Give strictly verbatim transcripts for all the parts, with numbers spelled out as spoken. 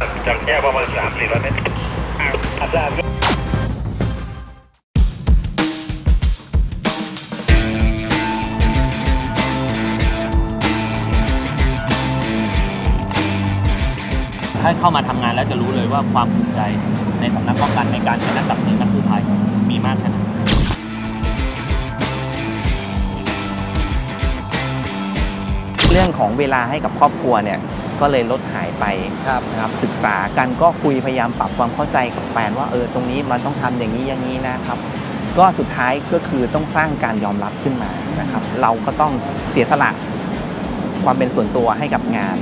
จากแค่ประมาณสามสี่ร้อยเมตรอาจารย์ถ้าเข้ามาทำงานแล้วจะรู้เลยว่าความภูมิใจในสำนักป้องกันในการเป็นนักดับเพลิงนักกู้ภัยมีมากแค่ไหนเรื่องของเวลาให้กับครอบครัวเนี่ยก็เลยลดหายไปนะครับศึกษากันก็คุยพยายามปรับความเข้าใจกับแฟนว่าเออตรงนี้มันต้องทำอย่างนี้อย่างนี้นะครับก็สุดท้ายก็คือต้องสร้างการยอมรับขึ้นมานะครับเราก็ต้องเสียสละความเป็นส่วนตัวให้กับงาน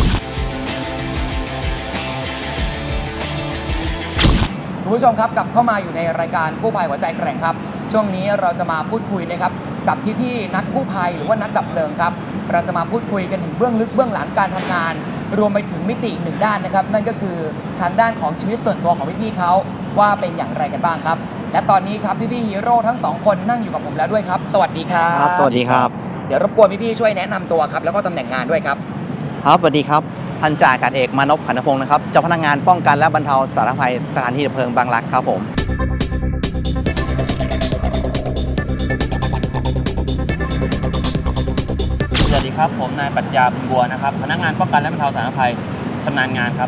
คุณผู้ชมครับกลับเข้ามาอยู่ในรายการกู้ภัยหัวใจแกร่งครับช่วงนี้เราจะมาพูดคุยนะครับกับพี่ๆนักกู้ภัยหรือว่านักดับเพลิงครับเราจะมาพูดคุยกันถึงเบื้องลึกเบื้องหลังการทำงานรวมไปถึงมิติหนึ่งด้านนะครับนั่นก็คือทางด้านของชีวิตส่วนตัวของพี่ๆเขาว่าเป็นอย่างไรกันบ้างครับและตอนนี้ครับพี่ๆฮีโร่ทั้งสองคนนั่งอยู่กับผมแล้วด้วยครับสวัสดีครับครับสวัสดีครับเดี๋ยวรบกวนพี่ๆช่วยแนะนำตัวครับแล้วก็ตำแหน่งงานด้วยครับครับสวัสดีครับพันจ่าอากาศเอกมานพขันธพงศ์นะครับเจ้าพนักงานป้องกันและบรรเทาสาธารณภัยสถานีดับเพลิงบางรักครับผมสวัสดีครับผมนายปรัชญาบุญบัวนะครับพนักงานป้องกันและบรรเทาสาธารณภัยชำนาญงานครับ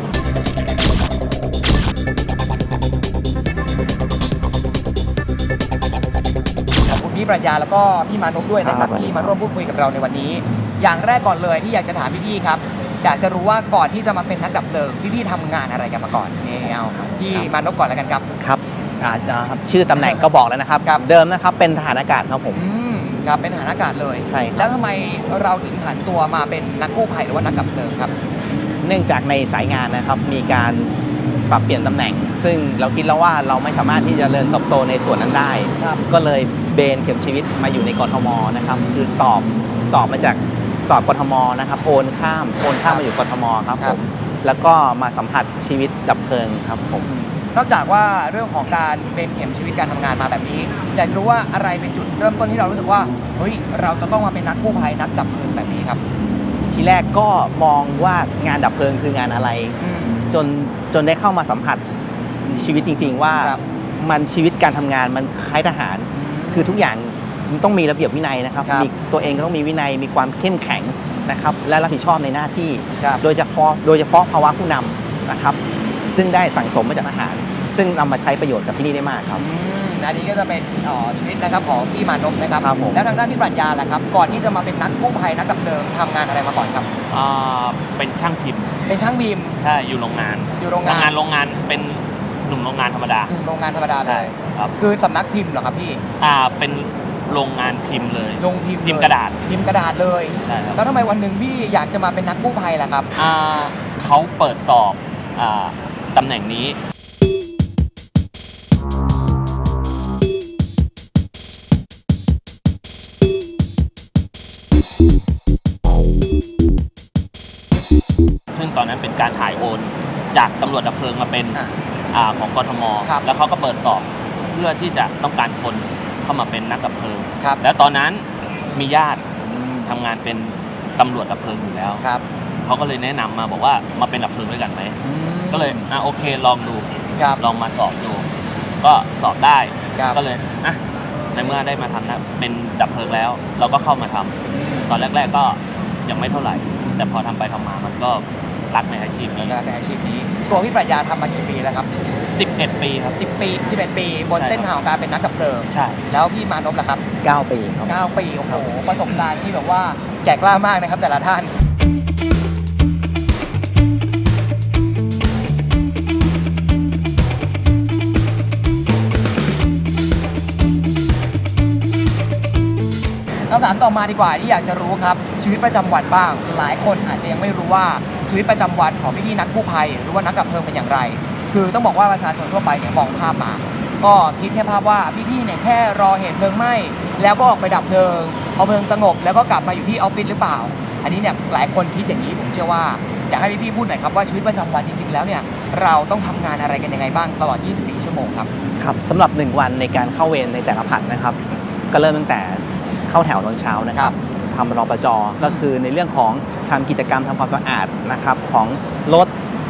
ขอบคุณพี่ปรัชญาแล้วก็พี่มานพด้วยนะครับที่มาร่วมพูดคุยกับเราในวันนี้อย่างแรกก่อนเลยที่อยากจะถามพี่ๆครับอยากจะรู้ว่าก่อนที่จะมาเป็นนักดับเพลิงพี่ๆทำงานอะไรกันมาก่อนนี่เอาพี่มานพก่อนแล้วกันครับครับอาจจะครับชื่อตำแหน่งก็บอกแล้วนะครับเดิมนะครับเป็นทหารอากาศครับผมครับเป็นทหารอากาศเลยใช่แล้วทำไมเราถึงผันตัวมาเป็นนักกู้ภัยหรือว่านักดับเพลิงครับเนื่องจากในสายงานนะครับมีการปรับเปลี่ยนตำแหน่งซึ่งเราคิดแล้วว่าเราไม่สามารถที่จะเจริญเติบโตในส่วนนั้นได้ก็เลยเบนเข็มชีวิตมาอยู่ในกทมนะครับคือสอบสอบมาจากสอบกทมนะครับโอนข้ามโอนข้ามมาอยู่กทมครับผมแล้วก็มาสัมผัสชีวิตดับเพลิงครับผมนอกจากว่าเรื่องของการเป็นเข็มชีวิตการทำงานมาแบบนี้อยากจะรู้ว่าอะไรเป็นจุดเริ่มต้นที่เรารู้สึกว่าเฮ้ยเราจะต้องมาเป็นนักกู้ภัยนักดับเพลิงแบบนี้ครับทีแรกก็มองว่างานดับเพลิงคืองานอะไรจนจนได้เข้ามาสัมผัสชีวิตจริงๆว่ามันชีวิตการทำงานมันคล้ายทหารคือทุกอย่างมันต้องมีระเบียบวินัยนะครับมีตัวเองก็ต้องมีวินัยมีความเข้มแข็งนะครับและรับผิดชอบในหน้าที่โดยเฉพาะโดยเฉพาะภาวะผู้นำนะครับซึ่งได้สั่งสมมาจากทหารซึ่งนำมาใช้ประโยชน์กับที่นี่ได้มากครับอันนี้ก็จะเป็นชีวิตนะครับของพี่มานพนะครับแล้วทางด้านพี่ปรัชญาแหละครับก่อนที่จะมาเป็นนักกู้ภัยนักดับเพลิงทำงานอะไรมาก่อนครับอ่าเป็นช่างพิมพ์เป็นช่างพิมพ์ใช่อยู่โรงงานอยู่โรงงานทำงานโรงงานเป็นหนุ่มโรงงานธรรมดาหนุ่มโรงงานธรรมดาใช่ครับคือสำนักพิมพ์เหรอครับพี่อ่าเป็นโรงงานพิมพ์เลยโรงพิมพ์พิมพ์กระดาษพิมพ์กระดาษเลยใช่ครับแล้วทำไมวันหนึ่งพี่อยากจะมาเป็นนักกู้ภัยล่ะครับอ่าเขาเปิดสอบอ่าตำแหน่งนี้ซึ่งตอนนั้นเป็นการถ่ายโอนจากตำรวจดับเพลิงมาเป็นอ่าของกทมแล้วเขาก็เปิดสอบเพื่อที่จะต้องการคนเข้ามาเป็นนักดับเพลิงแล้วตอนนั้นมีญาติทำงานเป็นตำรวจดับเพลิงอยู่แล้วเขาก็เลยแนะนำมาบอกว่ามาเป็นดับเพลิงด้วยกันไหมก็เลยอ่ะโอเคลองดูลองมาสอบดูก็สอบได้ก็เลยอ่ะในเมื่อได้มาทำนะเป็นดับเพลิงแล้วเราก็เข้ามาทำตอนแรกๆก็ยังไม่เท่าไหร่แต่พอทำไปทำมามันก็รักในอาชีพนี้รักในอาชีพนี้ตัวพี่ปรัชญาทำมากี่ปีแล้วครับสิบเอ็ดปีครับสิบปีสิบเอ็ดปีบนเส้นทางของการเป็นนักดับเพลิงใช่แล้วพี่มานพล่ะครับเก้าปีครับเก้าปีโอ้โหประสบการณ์ที่แบบว่าแก่กล้ามากนะครับแต่ละท่านคำถามต่อมาดีกว่าที่อยากจะรู้ครับชีวิตประจำวันบ้างหลายคนอาจจะยังไม่รู้ว่าชีวิตประจำวันของพี่ๆนักกู้ภัยหรือว่านักดับเพลิงเป็นอย่างไรคือต้องบอกว่าประชาชนทั่วไปเนี่ยมองภาพมาก็คิดแค่ภาพว่าพี่ๆเนี่ยแค่รอเหตุเพลิงไหม้แล้วก็ออกไปดับเพลิงพอเพลิงสงบแล้วก็กลับมาอยู่ที่ออฟฟิศหรือเปล่าอันนี้เนี่ยหลายคนคิดอย่างนี้ผมเชื่อว่าอยากให้พี่ๆพูดหน่อยครับว่าชีวิตประจำวันจริงๆแล้วเนี่ยเราต้องทำงานอะไรกันยังไงบ้างตลอดยี่สิบสี่ชั่วโมงครับครับสำหรับหนึ่งวันในการเข้าเวรในแต่ละผลัดนะครับก็เริ่มตั้งแต่เข้าแถวตอนเช้านะครับทำรปจ.ก็คือในเรื่องของทำกิจกรรมทำความสะอาดนะครับของรถ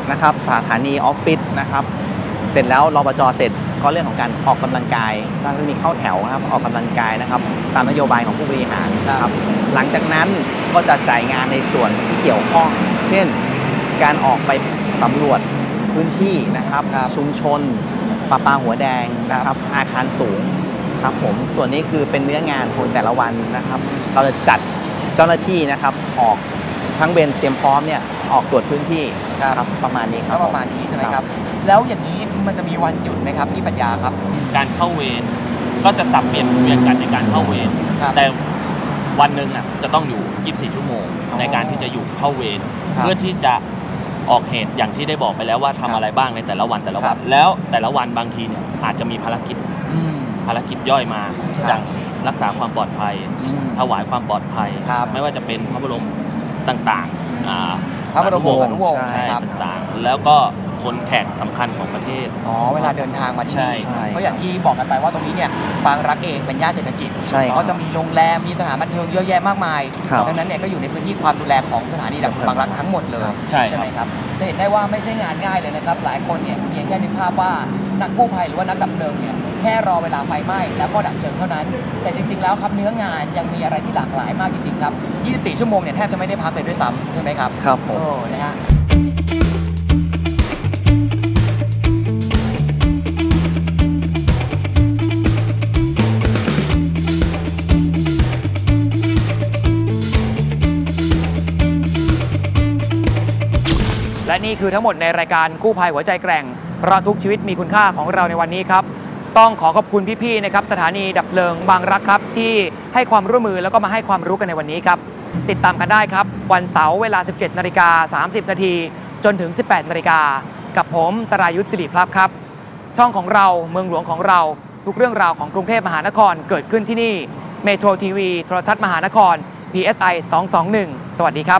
นะครับสถานีออฟฟิศนะครับเสร็จแล้วรปจ.เสร็จก็เรื่องของการออกกำลังกายก็จะมีเข้าแถวนะครับออกกำลังกายนะครับตามนโยบายของผู้บริหารนะครับหลังจากนั้นก็จะจ่ายงานในส่วนที่เกี่ยวข้องเช่นการออกไปสำรวจพื้นที่นะครับชุมชนประปาหัวแดงนะครับอาคารสูงครับผมส่วนนี้คือเป็นเนื้องานของแต่ละวันนะครับเราจะจัดเจ้าหน้าที่นะครับออกทั้งเวรเตรียมพร้อมเนี่ยออกตรวจพื้นที่ครับประมาณนี้ครับประมาณนี้ใช่ไหมครับแล้วอย่างนี้มันจะมีวันหยุดไหมครับพี่ปัญญาครับการเข้าเวรก็จะสับเปลี่ยนเวียนกันในการเข้าเวรแต่วันหนึ่งอ่ะจะต้องอยู่ยี่สิบสี่ชั่วโมงในการที่จะอยู่เข้าเวรเพื่อที่จะออกเหตุอย่างที่ได้บอกไปแล้วว่าทำอะไรบ้างในแต่ละวันแต่ละวันแล้วแต่ละวันบางทีเนี่ยอาจจะมีภารกิจภารกิจย่อยมาอย่างรักษาความปลอดภัยถวายความปลอดภัยไม่ว่าจะเป็นพระบรมต่างๆพระบรมวงศ์ใช่ต่างๆแล้วก็คนแขกสำคัญของประเทศอ๋อเวลาเดินทางมาที่เพราะอย่างที่บอกกันไปว่าตรงนี้เนี่ยบางรักเองเป็นย่านเศรษฐกิจก็จะมีโรงแรมมีสถานบันเทิงเยอะแยะมากมายดังนั้นเนี่ยก็อยู่ในพื้นที่ความดูแลของสถานีดับบางรักทั้งหมดเลยใช่ไหมครับจะเห็นได้ว่าไม่ใช่งานง่ายเลยนะครับหลายคนเนี่ยเพียงแค่นึกภาพว่านักกู้ภัยหรือว่านักดับเพลิงเนี่ยแค่รอเวลาไฟไหม้แล้วก็ดับเพลิงเท่านั้นแต่จริงๆแล้วครับเนื้องานยังมีอะไรที่หลากหลายมากจริงๆครับยี่สิบสี่ชั่วโมงเนี่ยแทบจะไม่ได้พักเลยด้วยซ้ำใช่ไหมครับครับผมนะฮะและนี่คือทั้งหมดในรายการกู้ภัยหัวใจแกร่งเพราะทุกชีวิตมีคุณค่าของเราในวันนี้ครับต้องขอขอบคุณพี่ๆนะครับสถานีดับเพลิงบางรักครับที่ให้ความร่วมมือแล้วก็มาให้ความรู้กันในวันนี้ครับติดตามกันได้ครับวันเสาร์เวลา สิบเจ็ดนาฬิกาสามสิบนาทีจนถึง สิบแปดนาฬิกากับผมสรายุทธศิริพลับครับช่องของเราเมืองหลวงของเราทุกเรื่องราวของกรุงเทพมหานครเกิดขึ้นที่นี่เมโทรทีวีโทรทัศน์มหานคร พี เอส ไอ สองสองหนึ่งสวัสดีครับ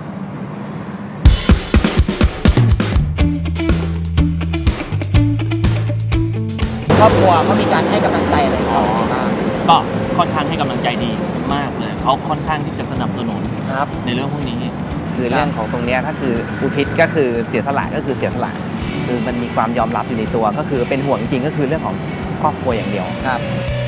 ครอบครัวเขามีการให้กำลังใจอะไรบ้างก็ค่อนข้างให้กำลังใจดีมากเลยเขาค่อนข้างที่จะสนับสนุนในเรื่องพวกนี้คือเรื่องของตรงนี้ถ้าคืออุทิศก็คือเสียสละก็คือเสียสละคือมันมีความยอมรับอยู่ในตัวก็คือเป็นห่วงจริงก็คือเรื่องของครอบครัวอย่างเดียวครับ